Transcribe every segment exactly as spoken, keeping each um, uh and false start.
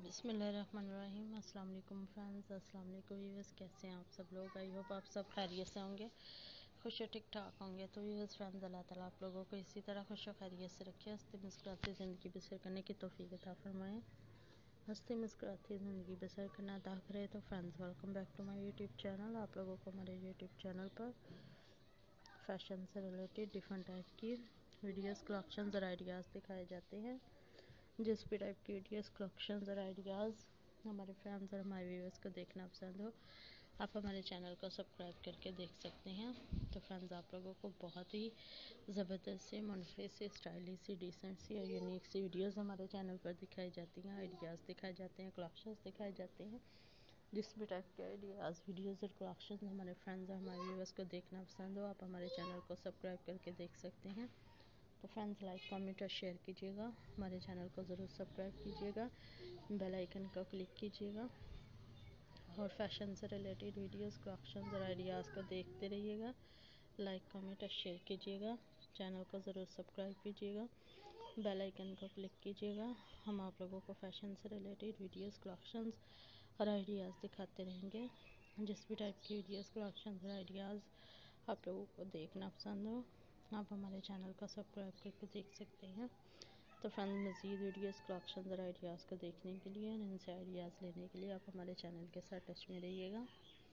बिस्मिल्लाहिर्रहमानिर्रहीम। अस्सलाम वालेकुम फ्रेंड्स, अस्सलाम वालेकुम व्यूअर्स। कैसे हैं आप सब लोग? आई होप आप सब खैरियत से होंगे, खुश और ठीक ठाक होंगे। तो व्यूअर्स फ्रेंड्स, अल्लाह ताला आप लोगों को इसी तरह खुश और खैरियत से रखे, हंसते मुस्कुराते ज़िंदगी बसर करने की तौफीक अता फरमाएँ। हंसते मुस्कुराते ज़िंदगी बसर करना अता करे। तो friends, welcome back to my YouTube channel. आप लोगों को हमारे यूट्यूब चैनल पर फैशन से रिलेटेड डिफरेंट टाइप की वीडियोस, कलेक्शंस और आइडियाज़ दिखाए जाते हैं। जिस भी टाइप की वीडियोस, कलेक्शंस और आइडियाज़ हमारे फ्रेंड्स और हमारे व्यूअर्स को देखना पसंद हो, आप हमारे चैनल को सब्सक्राइब करके देख सकते हैं। तो फ्रेंड्स, आप लोगों को बहुत ही ज़बरदस्त सी, मुनफरद सी, स्टाइलिश सी, डिसेंट सी और यूनिक सी वीडियोस हमारे चैनल पर दिखाई जाती हैं, आइडियाज़ दिखाए जाते हैं, कलेक्शंस दिखाए जाते हैं। जिस भी टाइप के आइडियाज़, वीडियोस और कलेक्शंस हमारे फ्रेंड्स और हमारे व्यूअर्स को देखना पसंद हो, आप हमारे चैनल को सब्सक्राइब करके देख सकते हैं। तो फ्रेंड्स, लाइक कमेंट और शेयर कीजिएगा, हमारे चैनल को ज़रूर सब्सक्राइब कीजिएगा, बेल आइकन को क्लिक कीजिएगा और फैशन से रिलेटेड वीडियोस, कलेक्शंस और आइडियाज़ को देखते रहिएगा। लाइक कमेंट और शेयर कीजिएगा, चैनल को ज़रूर सब्सक्राइब कीजिएगा, बेल आइकन को क्लिक कीजिएगा। हम आप लोगों को फैशन से रिलेटेड वीडियोस, कलेक्शंस और आइडियाज़ दिखाते रहेंगे। जिस भी टाइप की वीडियोस, कलेक्शंस और आइडियाज़ आप लोगों को देखना पसंद हो, आप हमारे चैनल को सब्सक्राइब करके देख सकते हैं। तो फ्रेंड्स, मज़ीद वीडियोस, कलेक्शंस और आइडियाज़ को देखने के लिए और इनसे आइडियाज़ लेने के लिए आप हमारे चैनल के साथ टच में रहिएगा।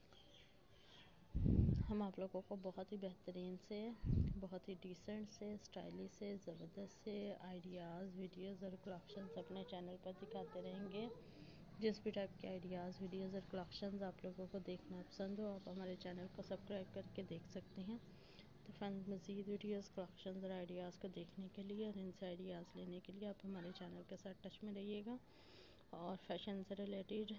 हम आप लोगों को बहुत ही बेहतरीन से, बहुत ही डिसेंट से, स्टाइलिश से, ज़बरदस्त से आइडियाज़, वीडियोज़ और कलेक्शंस अपने चैनल पर दिखाते रहेंगे। जिस भी टाइप के आइडियाज़, वीडियोज़ और कलेक्शंस आप लोगों को देखना पसंद हो, आप हमारे चैनल को सब्सक्राइब करके देख सकते हैं। तो फ्रेंड्स, मज़ीद वीडियोस, कलेक्शंस और आइडियाज़ को देखने के लिए और इनसे आइडियाज़ लेने के लिए आप हमारे चैनल के साथ टच में रहिएगा और फैशन से रिलेटेड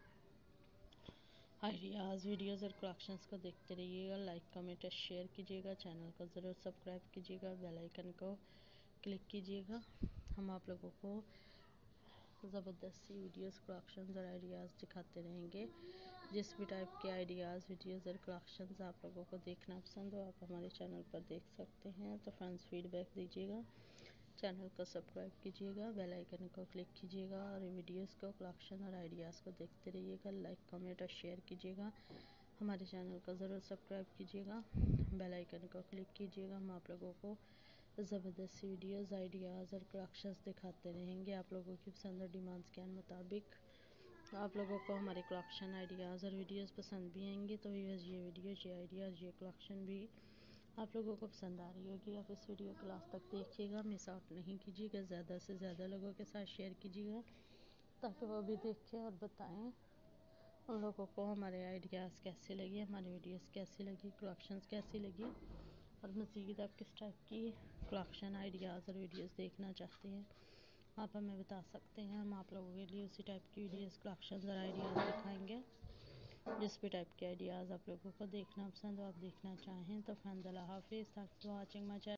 आइडियाज़, वीडियोस और कलेक्शंस को देखते रहिएगा। लाइक कमेंट और शेयर कीजिएगा, चैनल को ज़रूर सब्सक्राइब कीजिएगा, बेल आइकन को क्लिक कीजिएगा। हम आप लोगों को ज़बरदस्त सी वीडियोस, कलेक्शंस और आइडियाज़ दिखाते रहेंगे। जिस भी टाइप के आइडियाज़, वीडियोस और कलेक्शंस आप लोगों को देखना पसंद हो, आप हमारे चैनल पर देख सकते हैं। तो फ्रेंड्स, फीडबैक दीजिएगा, चैनल को सब्सक्राइब कीजिएगा, बेल आइकन को क्लिक कीजिएगा और वीडियोस को, कलेक्शन और आइडियाज़ को देखते रहिएगा। लाइक कमेंट और शेयर कीजिएगा, हमारे चैनल को ज़रूर सब्सक्राइब कीजिएगा, बेल आइकन को क्लिक कीजिएगा। हम आप लोगों को ज़बरदस्त सी वीडियोज़, आइडियाज़ और कलेक्शंस दिखाते रहेंगे आप लोगों की पसंद और डिमांड्स के मुताबिक। आप लोगों को हमारे कलेक्शन, आइडियाज़ और वीडियोस पसंद भी आएंगी। तो ये वीडियोज़, ये आइडियाज़, ये कलेक्शन भी आप लोगों को पसंद आ रही होगी। आप इस वीडियो को लास्ट तक देखिएगा, मिस आउट नहीं कीजिएगा, ज़्यादा से ज़्यादा लोगों के साथ शेयर कीजिएगा ताकि वो भी देखें और बताएं उन लोगों को हमारे आइडियाज़ कैसे लगे, हमारी वीडियोस कैसी लगी, कलेक्शंस कैसी लगी और मज़ीद आप किस टाइप की कलेक्शन, आइडियाज़ और वीडियोस देखना चाहते हैं, आप हमें बता सकते हैं। हम आप लोगों के लिए उसी टाइप की वीडियोस, कलेक्शंस और आइडियाज़ दिखाएंगे। जिस भी टाइप के आइडियाज़ आप लोगों को देखना पसंद हो, आप देखना चाहें। तो फ्रेंड्स, अल्लाह हाफिज़, thanks for watching my channel.